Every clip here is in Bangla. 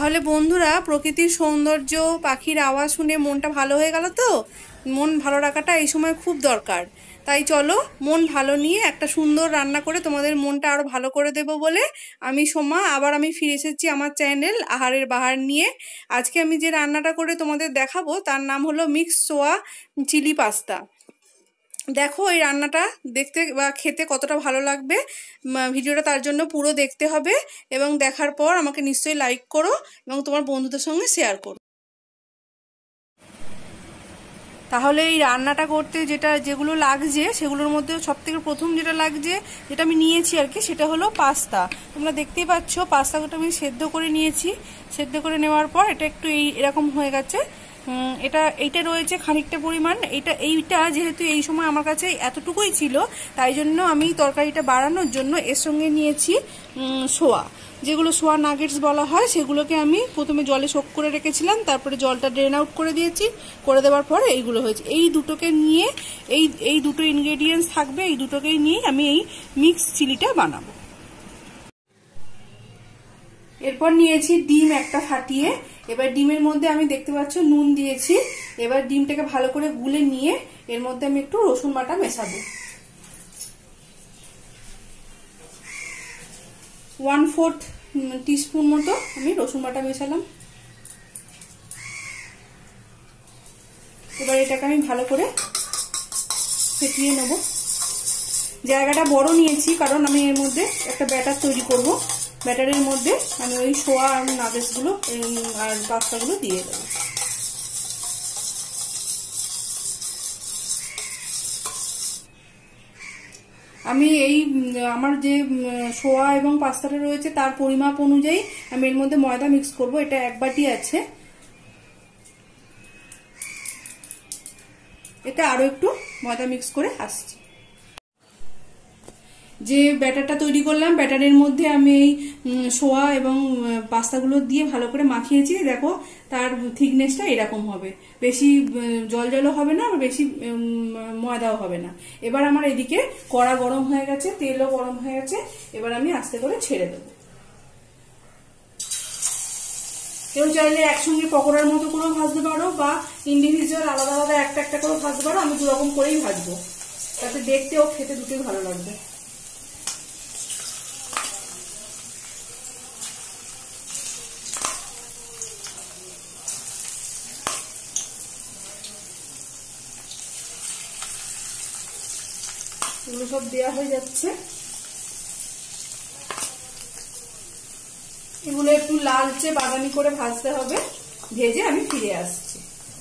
তাহলে বন্ধুরা, প্রকৃতির সৌন্দর্য, পাখির আওয়াজ শুনে মনটা ভালো হয়ে গেল তো। মন ভালো রাখাটা এই সময় খুব দরকার। তাই চলো, মন ভালো নিয়ে একটা সুন্দর রান্না করে তোমাদের মনটা আরো ভালো করে দেব বলে আমি সোমা আবার ফিরে এসেছি আমার চ্যানেল আহারের বাহার নিয়ে। আজকে আমি যে রান্নাটা করে তোমাদের দেখাবো তার নাম হলো মিক্স সোয়া চিলি পাস্তা। দেখো এই রান্নাটা দেখতে বা খেতে কতটা ভালো লাগবে। ভিডিওটা তার জন্য পুরো দেখতে হবে এবং দেখার পর আমাকে নিশ্চয়ই লাইক করো এবং তোমার বন্ধুদের সঙ্গে শেয়ার করো। তাহলে এই রান্নাটা করতে যেগুলো লাগছে সেগুলোর মধ্যে সবথেকে প্রথম যেটা লাগছে, যেটা আমি নিয়েছি আর কি, সেটা হলো পাস্তা। তোমরা দেখতেই পাচ্ছ পাস্তাটা আমি সেদ্ধ করে নিয়েছি। সেদ্ধ করে নেওয়ার পর এটা একটু এরকম হয়ে গেছে। এইটা রয়েছে খানিকটা পরিমাণ। এইটা যেহেতু এই সময় আমার কাছে এতটুকুই ছিল, তাই জন্য আমি তরকারিটা বাড়ানোর জন্য এর সঙ্গে নিয়েছি সোয়া, যেগুলো সোয়া নাগেটস বলা হয়। সেগুলোকে আমি প্রথমে জলে সোক করে রেখেছিলাম, তারপরে জলটা ড্রেন আউট করে দিয়েছি। করে দেওয়ার পরে এইগুলো হয়েছে। এই দুটোকে নিয়ে এই দুটো ইনগ্রেডিয়েন্টস থাকবে, এই দুটোকেই নিয়ে আমি এই মিক্স চিলিটা বানাবো। এরপর নিয়েছি ডিম একটা ফাটিয়ে। এবার ডিমের মধ্যে আমি দেখতে পাচ্ছ নুন দিয়েছি। এবার ডিমটাকে ভালো করে গুলে নিয়ে এর মধ্যে আমি একটু রসুন বাটা মেশাবো। 1/4 টিস্পুন মতো আমি রসুন বাটা মেশালাম। এবার এটাকে আমি ভালো করে ফেটিয়ে নেব। জায়গাটা বড় নিয়েছি কারণ আমি এর মধ্যে একটা ব্যাটার তৈরি করব। ব্যাটারের মধ্যে আমি ওই সোয়া আর নাগেটসগুলো আর পাস্তাগুলো দিয়ে দেবো। আমি আমার যে সোয়া এবং পাস্তাটা রয়েছে তার পরিমাপ অনুযায়ী আমি এর মধ্যে ময়দা মিক্স করব। এটা 1 বাটি আছে। এটা আরো একটু ময়দা মিক্স করে আসছি। যে ব্যাটারটা তৈরি করলাম, ব্যাটারের মধ্যে আমি এই সোয়া এবং পাস্তাগুলো দিয়ে ভালো করে মাখিয়েছি। দেখো তার থিকনেসটা এরকম হবে, বেশি জল জলও হবে না, বেশি ময়দাও হবে না। এবার আমার এদিকে কড়া গরম হয়ে গেছে, তেলও গরম হয়ে গেছে। এবার আমি আস্তে করে ছেড়ে দেবো। কেউ চাইলে একসঙ্গে পকোড়ার মতো করেও ভাজতে পারো বা ইন্ডিভিজুয়াল আলাদা আলাদা একটা একটা করে ভাজতে পারো। আমি দুরকম করেই ভাজবো, তাতে দেখতে ও খেতে দুটোই ভালো লাগবে। এগুলো সব দেওয়া হয়ে যাচ্ছে। এগুলো একটু লালচে বাদামি করে ভাজতে হবে। ভেজে আমি ফিরে আসছি।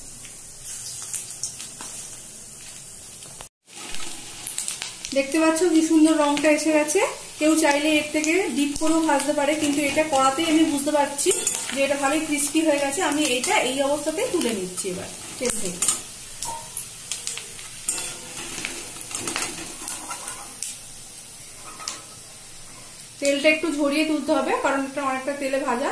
দেখতে পাচ্ছ কি সুন্দর রংটা এসে গেছে। কেউ চাইলে এর থেকে ডিপ করেও ভাজতে পারে, কিন্তু এটা কড়াতেই আমি বুঝতে পারছি যে এটা ভালোই ক্রিস্পি হয়ে গেছে। আমি এটা এই অবস্থাতেই তুলে নিচ্ছি এবার তেল থেকে। তেলটা একটু ঝরিয়ে তুলতে হবে কারণ এটা অনেকটা তেলে ভাজা।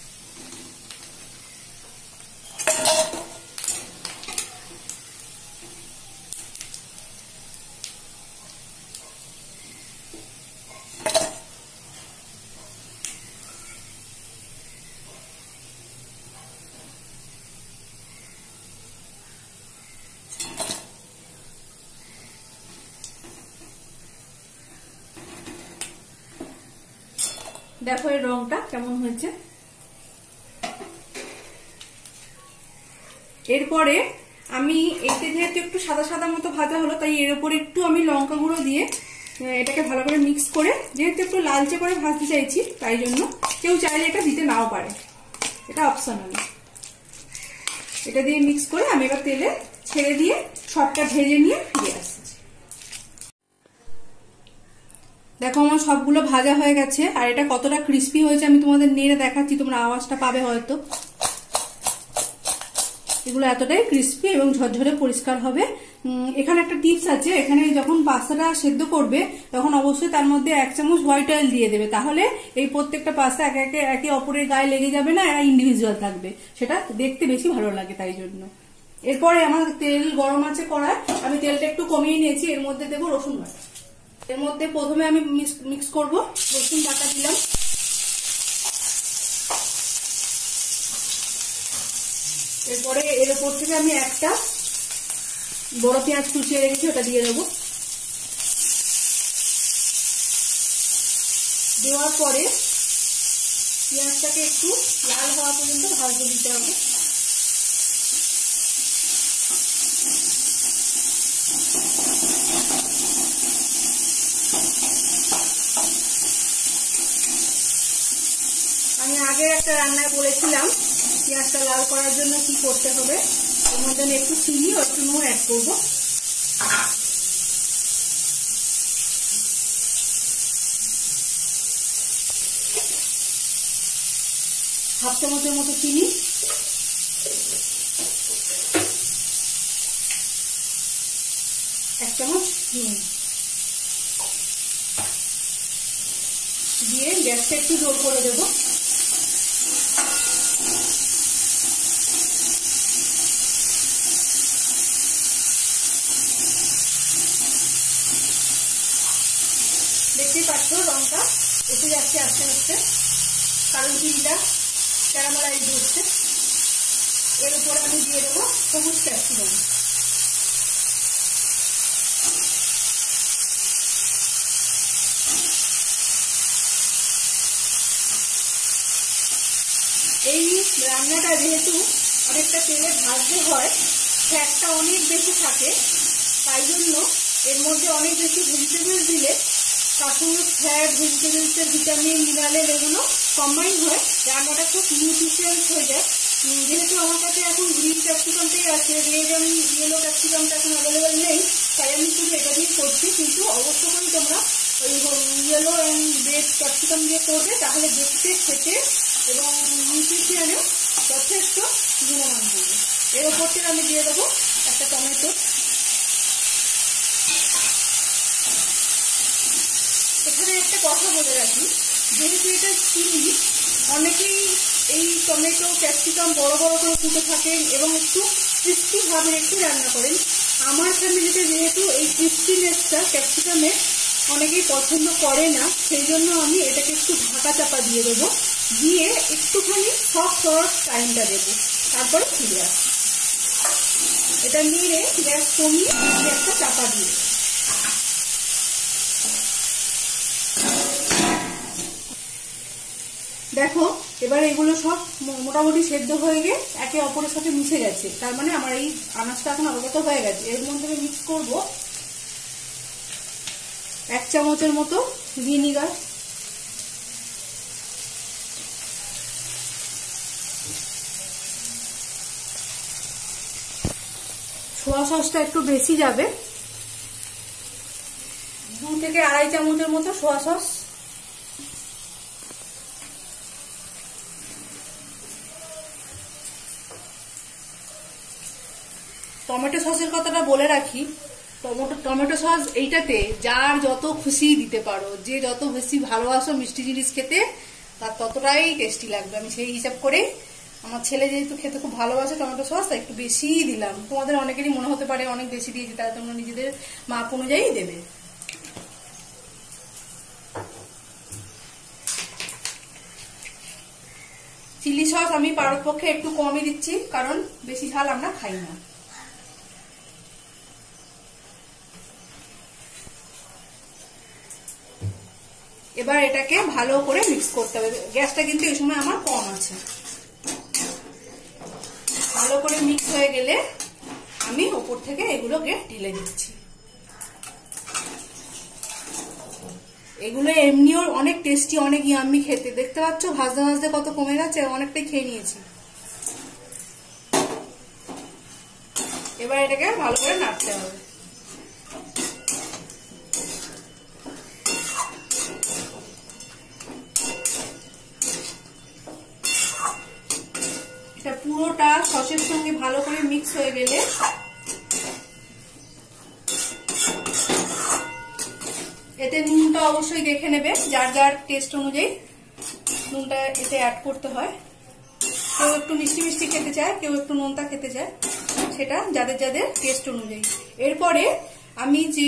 দেখো এর রংটা কেমন হয়েছে। এরপরে আমি এতে যেহেতু একটু সাদা সাদা মতো ভাজা হলো, তাই এর উপরে একটু আমি লঙ্কা গুঁড়ো দিয়ে এটাকে ভালো করে মিক্স করে, যেহেতু একটু লালচে করে ভাজতে চাইছি তাই জন্য, কেউ চাইলে এটা দিতে নাও পারে, এটা অপশনাল। এটা দিয়ে মিক্স করে আমি এবার তেলে ছেড়ে দিয়ে সবটা ভেজে নিয়ে ফিরে আসছি। দেখো আমার সবগুলো ভাজা হয়ে গেছে আর এটা কতটা ক্রিস্পি হয়েছে আমি তোমাদের নেড়ে দেখাচ্ছি, তোমরা আওয়াজটা পাবে হয়তো। এগুলো এতটাই ক্রিস্পি এবং ঝরঝরে পরিষ্কার হবে। এখানে একটা টিপস আছে, এখানে যখন পাস্তাটা সেদ্ধ করবে তখন অবশ্যই তার মধ্যে 1 চামচ হোয়াইট অয়েল দিয়ে দেবে, তাহলে এই প্রত্যেকটা পাস্তা একে অপরের গায়ে লেগে যাবে না, এরা ইন্ডিভিজুয়াল থাকবে, সেটা দেখতে বেশি ভালো লাগে তাই জন্য। এরপরে আমার তেল গরম আছে কড়ায়, আমি তেলটা একটু কমিয়ে নিয়েছি। এর মধ্যে দেবো রসুন বাটা। এর মধ্যে প্রথমে আমি মিক্স করব। রসুন বাটা দিলাম, এরপরে এর উপর থেকে আমি একটা বড় পেঁয়াজ কুচিয়ে রেখেছি, ওটা দিয়ে দেবো। দেওয়ার পরে পেঁয়াজটাকে একটু লাল হওয়া পর্যন্ত ভাজতে দিতে হবে। আমি আগে একটা রান্নায় বলেছিলাম পেঁয়াজটা লাল করার জন্য কি করতে হবে। এর মধ্যে আমি একটু চিনি ও একটু নুন অ্যাড করবো। হাফ চামচের মতো চিনি, এক চামচ নুন দিয়ে গ্যাসটা একটু জোর করে দেবো। দেখতেই পাচ্ছ রংটা এসে যাচ্ছে আস্তে আস্তে, কারণ চিনিটা ক্যারামেলাইজ হচ্ছে। এর উপরে আমি দিয়ে দেবো সবুজ ক্যাপসিকাম। এই রান্নাটা যেহেতু অনেকটা তেলে ভাজতে হয়, ফ্যাটটা অনেক বেশি থাকে, তাই জন্য এর মধ্যে অনেক বেশি ভেজিটেবলস দিলে তার সঙ্গে ফ্যাট, ভেজিটেবলসের ভিটামিন, মিনারেল এগুলো কম্বাইন হয়, রান্নাটা খুব নিউট্রিশিয়াস হয়ে যায়। যেহেতু আমার কাছে এখন গ্রিন ক্যাপসিকামটাই আছে, রেড এবং ইয়েলো ক্যাপসিকামটা এখন অ্যাভেলেবেল নেই, তাই আমি শুধু এটা দিয়ে করছি। কিন্তু অবশ্য করে তোমরা ওই ইয়েলো অ্যান্ড রেড ক্যাপসিকাম দিয়ে করবে, তাহলে দেখতে, খেতে এবং নিউট্রিশিয়ানেও যথেষ্ট গুণমান হবে। এর ওপর থেকে আমি দিয়ে দেবো একটা টমেটো। এখানে একটা কথা বলে রাখি, যেহেতু এটা চিনি, অনেকেই এই টমেটো ক্যাপসিকাম বড় বড় করে কুটে থাকেন এবং একটু ক্রিস্পি ভাবে একটু রান্না করেন। আমার ফ্যামিলিতে যেহেতু এই ক্রিস্পিনেসটা ক্যাপসিকামের অনেকেই পছন্দ করে না, সেই জন্য আমি এটাকে একটু ঢাকা চাপা দিয়ে দেবো, দিয়ে একটুখানি সফট হওয়ার টাইমটা দেবো, তারপরে ফিরে আসি। এটা নিয়ে গ্যাস কমিয়ে একটা চাপা দিয়ে দেখো। এবার এগুলো সব মোটামুটি সেদ্ধ হয়ে গিয়ে একে অপরের সাথে মিশে গেছে, তার মানে আমার এই আনাজটা এখন অবগত হয়ে গেছে। এর মধ্যে আমি মিক্স করবো 1 চামচের মতো ভিনিগার, সোয়া সসটা একটু বেশি যাবে, 2 থেকে 2.5 চামচের মতো সোয়া সস, টমেটো সসের কথাটা বলে রাখি, টমেটো সস এইটাতে যার যত খুশি দিতে পারো, যে যত বেশি ভালোবাসো মিষ্টি জিনিস খেতে, তার ততটাই টেস্টি লাগবে। আমি সেই হিসাব করে, আমার ছেলে যেহেতু খেতে খুব ভালোবাসে টমেটো সস, তাই একটু বেশিই দিলাম। তোমাদের অনেকেরই মনে হতে পারে অনেক বেশি দিয়েছি, তাহলে তোমরা নিজেদের মাপ অনুযায়ী দেবে। চিলি সস আমি পারতপক্ষে একটু কমই দিচ্ছি, কারণ বেশি ঝাল আমরা খাই না। এবার এটাকে ভালো করে মিক্স করতে হবে। গ্যাসটা কিন্তু এই সময় আমার কম আছে। ভালো করে মিক্স হয়ে গেলে আমি ওপর থেকে এগুলোকে ঢেলে দিচ্ছি। এগুলো এমনিও অনেক টেস্টি, অনেক ইয়াম্মি খেতে। দেখতে পাচ্ছ ভাজতে ভাজতে কত কমে গেছে, অনেকটাই খেয়ে নিয়েছি। এবার এটাকে ভালো করে নাড়তে হবে। এটা পুরোটা সসের সঙ্গে ভালো করে মিক্স হয়ে গেলে এতে নুনটা অবশ্যই দেখে নেবে, যার যার টেস্ট অনুযায়ী নুনটা এতে অ্যাড করতে হয়। কেউ একটু মিষ্টি মিষ্টি খেতে চায়, কেউ একটু নোনতা খেতে চায়, সেটা যাদের যাদের টেস্ট অনুযায়ী। এরপরে আমি যে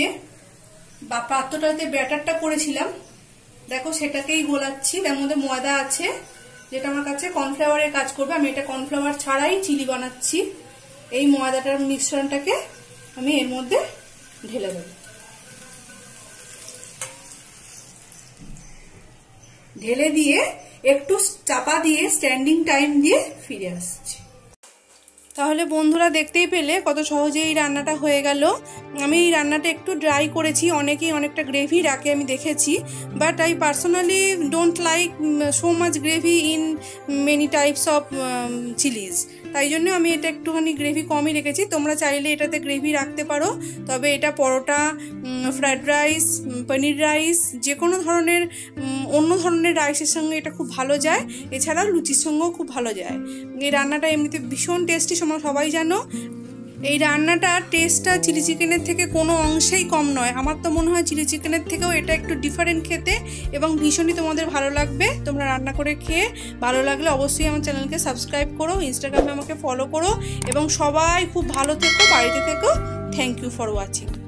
পাত্রটাতে ব্যাটারটা করেছিলাম, দেখো সেটাকেই গোলাচ্ছি। তার মধ্যে ময়দা আছে, যেটা আমার কাছে কর্নফ্লাওয়ারের কাজ করবে। আমি এটা কর্নফ্লাওয়ার ছাড়াই চিলি বানাচ্ছি। এই ময়দাটার মিশ্রণটাকে আমি এর মধ্যে ঢেলে দেব। ঢেলে দিয়ে একটু চাপা দিয়ে স্ট্যান্ডিং টাইম দিয়ে ফিরে আসছি। তাহলে বন্ধুরা দেখতেই পেলে কত সহজে এই রান্নাটা হয়ে গেল। আমি এই রান্নাটা একটু ড্রাই করেছি, অনেকেই অনেকটা গ্রেভি রাখে আমি দেখেছি, but I personally don't like so much gravy in many types of chillies, তাই জন্য আমি এটা একটুখানি গ্রেভি কমই রেখেছি। তোমরা চাইলে এটাতে গ্রেভি রাখতে পারো, তবে এটা paratha, fried rice, paneer rice, যে কোনো ধরনের অন্য ধরনের রাইসের সঙ্গে এটা খুব ভালো যায়, এছাড়াও লুচির সঙ্গেও খুব ভালো যায়। এই রান্নাটা এমনিতে ভীষণ টেস্টি, সবাই জানো। এই রান্নাটার টেস্টটা চিলি চিকেনের থেকে কোনো অংশেই কম নয়। আমার তো মনে হয় চিলি চিকেনের থেকেও এটা একটু ডিফারেন্ট খেতে, এবং ভীষণই তোমাদের ভালো লাগবে। তোমরা রান্না করে খেয়ে ভালো লাগলে অবশ্যই আমার চ্যানেলকে সাবস্ক্রাইব করো, ইনস্টাগ্রামে আমাকে ফলো করো, এবং সবাই খুব ভালো থেকো, বাড়িতে থেকো। Thank you for watching.